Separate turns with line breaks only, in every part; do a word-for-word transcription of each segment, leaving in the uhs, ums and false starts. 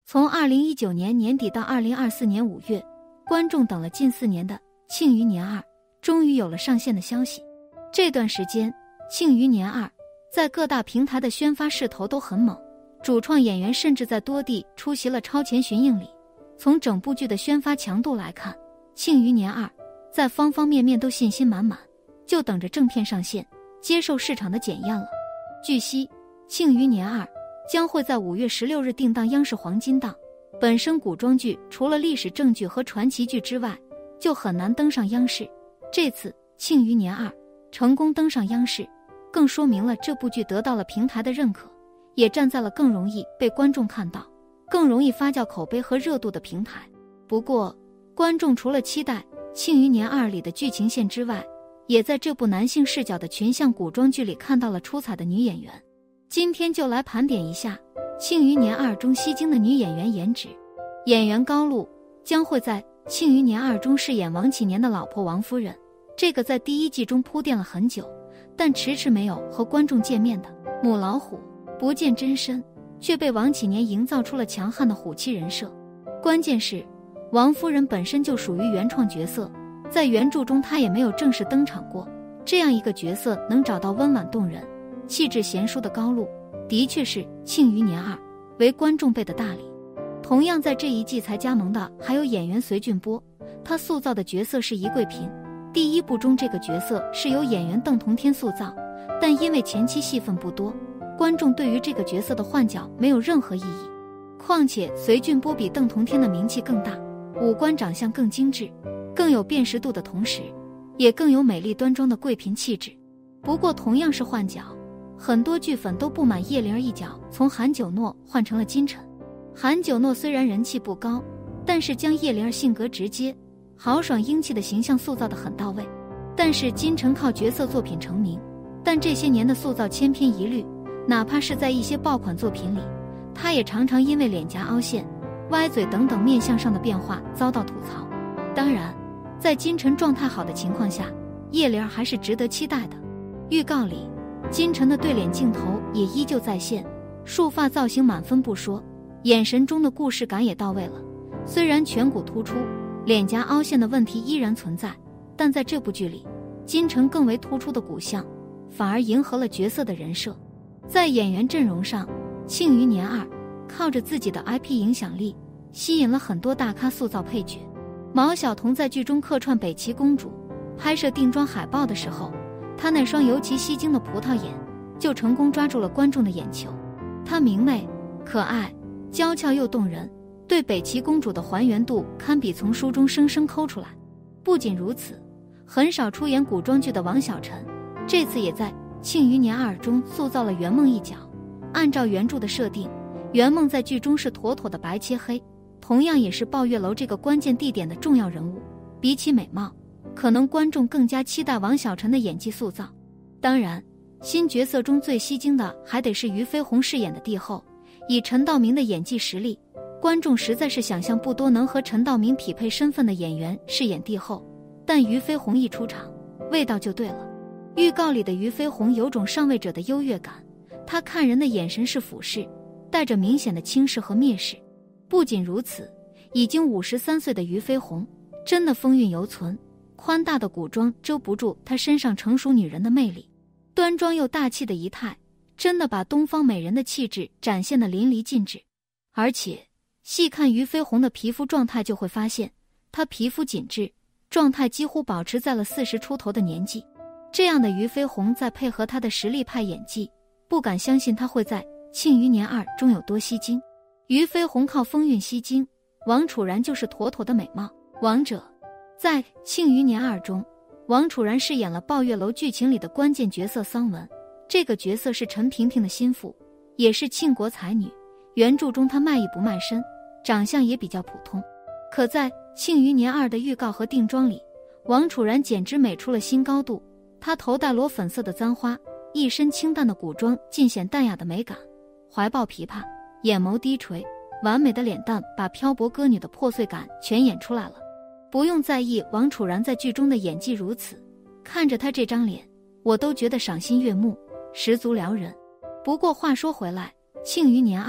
从二零一九年年底到二零二四年五月，观众等了近四年的《庆余年二》终于有了上线的消息。这段时间，《庆余年二》在各大平台的宣发势头都很猛，主创演员甚至在多地出席了超前巡映礼。从整部剧的宣发强度来看，《庆余年二》在方方面面都信心满满，就等着正片上线，接受市场的检验了。据悉，《庆余年二》将会在五月十六日定档央视黄金档。本身古装剧除了历史正剧和传奇剧之外，就很难登上央视。这次《庆余年二》成功登上央视，更说明了这部剧得到了平台的认可，也站在了更容易被观众看到、更容易发酵口碑和热度的平台。不过，观众除了期待《庆余年二》里的剧情线之外，也在这部男性视角的群像古装剧里看到了出彩的女演员。今天就来盘点一下《庆余年二》中吸睛的女演员颜值。演员高露将会在《庆余年二》中饰演王启年的老婆王夫人，这个在第一季中铺垫了很久，但迟迟没有和观众见面的母老虎，不见真身，却被王启年营造出了强悍的虎妻人设。关键是，王夫人本身就属于原创角色，在原著中她也没有正式登场过，这样一个角色能找到温婉动人、气质贤淑的高露，的确是《庆余年二》为观众备的大礼。同样在这一季才加盟的还有演员隋俊波，他塑造的角色是宜贵嫔。第一部中这个角色是由演员邓同天塑造，但因为前期戏份不多，观众对于这个角色的换角没有任何异议。况且隋俊波比邓同天的名气更大，五官长相更精致，更有辨识度的同时，也更有美丽端庄的贵嫔气质。不过同样是换角，很多剧粉都不满叶灵儿一角从韩九诺换成了金晨。韩九诺虽然人气不高，但是将叶灵儿性格直接、豪爽英气的形象塑造得很到位。但是金晨靠角色作品成名，但这些年的塑造千篇一律，哪怕是在一些爆款作品里，他也常常因为脸颊凹陷、歪嘴等等面相上的变化遭到吐槽。当然，在金晨状态好的情况下，叶灵儿还是值得期待的。预告里，金晨的对脸镜头也依旧在线，束发造型满分不说，眼神中的故事感也到位了。虽然颧骨突出、脸颊凹陷的问题依然存在，但在这部剧里，金晨更为突出的骨相，反而迎合了角色的人设。在演员阵容上，《庆余年二》靠着自己的 I P 影响力，吸引了很多大咖塑造配角。毛晓彤在剧中客串北齐公主，拍摄定妆海报的时候，她那双尤其吸睛的葡萄眼就成功抓住了观众的眼球。她明媚、可爱、娇俏又动人，对北齐公主的还原度堪比从书中生生抠出来。不仅如此，很少出演古装剧的王晓晨，这次也在《庆余年二》中塑造了圆梦一角。按照原著的设定，圆梦在剧中是妥妥的白切黑，同样也是抱月楼这个关键地点的重要人物。比起美貌，可能观众更加期待王晓晨的演技塑造。当然，新角色中最吸睛的还得是俞飞鸿饰演的帝后。以陈道明的演技实力，观众实在是想象不多能和陈道明匹配身份的演员饰演帝后，但俞飞鸿一出场，味道就对了。预告里的俞飞鸿有种上位者的优越感，他看人的眼神是俯视，带着明显的轻视和蔑视。不仅如此，已经五十三岁的俞飞鸿真的风韵犹存，宽大的古装遮不住她身上成熟女人的魅力，端庄又大气的仪态真的把东方美人的气质展现得淋漓尽致。而且细看俞飞鸿的皮肤状态就会发现，她皮肤紧致，状态几乎保持在了四十出头的年纪。这样的俞飞鸿再配合她的实力派演技，不敢相信她会在《庆余年二》中有多吸睛。俞飞鸿靠风韵吸睛，王楚然就是妥妥的美貌王者。在《庆余年二》中，王楚然饰演了抱月楼剧情里的关键角色桑文。这个角色是陈萍萍的心腹，也是庆国才女。原著中她卖艺不卖身，长相也比较普通。可在《庆余年二》的预告和定妆里，王楚然简直美出了新高度。她头戴裸粉色的簪花，一身清淡的古装尽显淡雅的美感，怀抱琵琶，眼眸低垂，完美的脸蛋把漂泊歌女的破碎感全演出来了。不用在意王楚然在剧中的演技如此，看着她这张脸，我都觉得赏心悦目，十足撩人。不过话说回来，《庆余年二》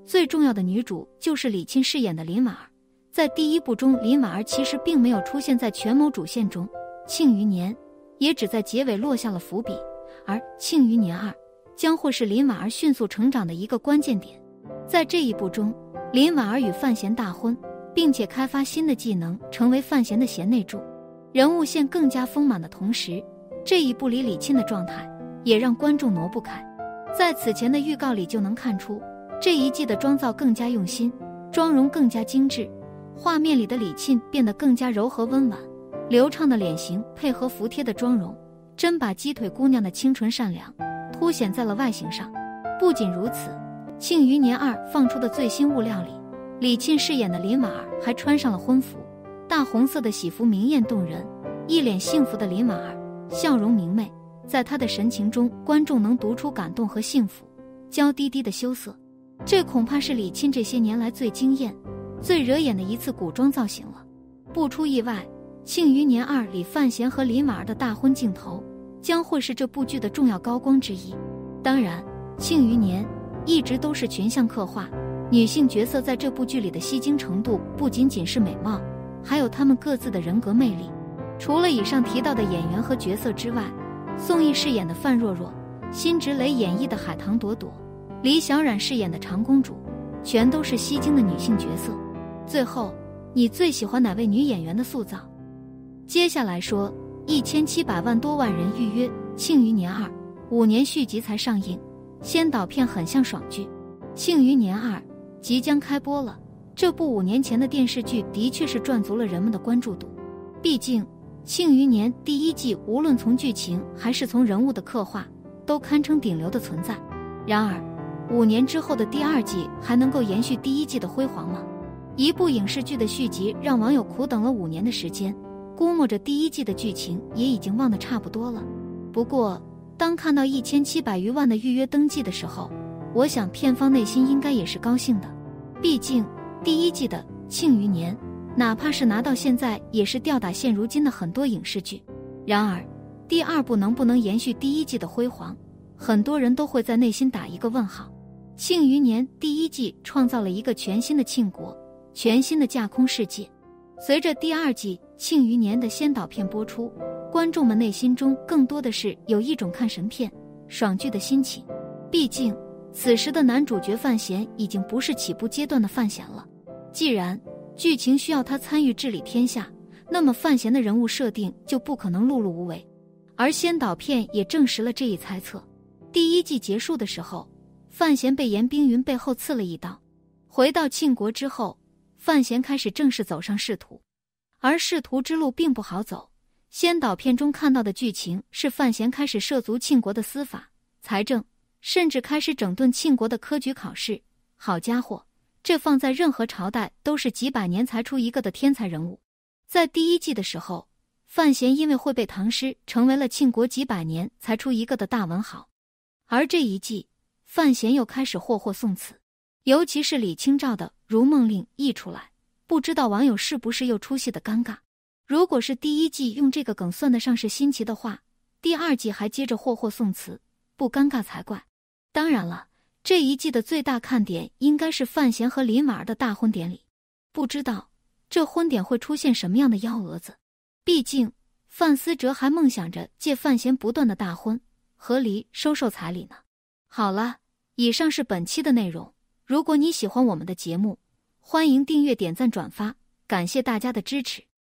最重要的女主就是李沁饰演的林婉儿。在第一部中，林婉儿其实并没有出现在权谋主线中，《庆余年》也只在结尾落下了伏笔，而《庆余年二》将会是林婉儿迅速成长的一个关键点。在这一部中，林婉儿与范闲大婚，并且开发新的技能，成为范闲的贤内助，人物线更加丰满的同时，这一部里李沁的状态也让观众挪不开。在此前的预告里就能看出，这一季的妆造更加用心，妆容更加精致，画面里的李沁变得更加柔和温婉，流畅的脸型配合服帖的妆容，真把鸡腿姑娘的清纯善良凸显在了外形上。不仅如此，《庆余年二》放出的最新物料里，李沁饰演的林婉儿还穿上了婚服，大红色的喜服明艳动人，一脸幸福的林婉儿笑容明媚，在她的神情中，观众能读出感动和幸福，娇滴滴的羞涩。这恐怕是李沁这些年来最惊艳、最惹眼的一次古装造型了。不出意外，《庆余年二》里范闲和林婉儿的大婚镜头将会是这部剧的重要高光之一。当然，《庆余年》一直都是群像刻画，女性角色在这部剧里的吸睛程度不仅仅是美貌，还有她们各自的人格魅力。除了以上提到的演员和角色之外，宋轶饰演的范若若，辛芷蕾演绎的海棠朵朵，李小冉饰演的长公主，全都是吸睛的女性角色。最后，你最喜欢哪位女演员的塑造？接下来说，一千七百万多万人预约《庆余年二》，五年续集才上映，先导片很像爽剧。《庆余年二》即将开播了，这部五年前的电视剧的确是赚足了人们的关注度。毕竟，《庆余年》第一季无论从剧情还是从人物的刻画，都堪称顶流的存在。然而，五年之后的第二季还能够延续第一季的辉煌吗？一部影视剧的续集让网友苦等了五年的时间，估摸着第一季的剧情也已经忘得差不多了。不过，当看到一千七百余万的预约登记的时候，我想片方内心应该也是高兴的。毕竟，第一季的《庆余年》哪怕是拿到现在，也是吊打现如今的很多影视剧。然而，第二部能不能延续第一季的辉煌，很多人都会在内心打一个问号。《庆余年》第一季创造了一个全新的庆国，全新的架空世界。随着第二季《庆余年》的先导片播出，观众们内心中更多的是有一种看神片、爽剧的心情。毕竟，此时的男主角范闲已经不是起步阶段的范闲了。既然剧情需要他参与治理天下，那么范闲的人物设定就不可能碌碌无为。而先导片也证实了这一猜测。第一季结束的时候，范闲被严冰云背后刺了一刀。回到庆国之后，范闲开始正式走上仕途。而仕途之路并不好走，先导片中看到的剧情是范闲开始涉足庆国的司法、财政，甚至开始整顿庆国的科举考试。好家伙，这放在任何朝代都是几百年才出一个的天才人物。在第一季的时候，范闲因为会背唐诗，成为了庆国几百年才出一个的大文豪。而这一季，范闲又开始霍霍宋词，尤其是李清照的《如梦令》一出来，不知道网友是不是又出戏的尴尬。如果是第一季用这个梗算得上是新奇的话，第二季还接着霍霍宋词，不尴尬才怪。当然了，这一季的最大看点应该是范闲和林婉儿的大婚典礼。不知道这婚典会出现什么样的幺蛾子。毕竟范思哲还梦想着借范闲不断的大婚和离收受彩礼呢。好了，以上是本期的内容。如果你喜欢我们的节目，欢迎订阅、点赞、转发，感谢大家的支持。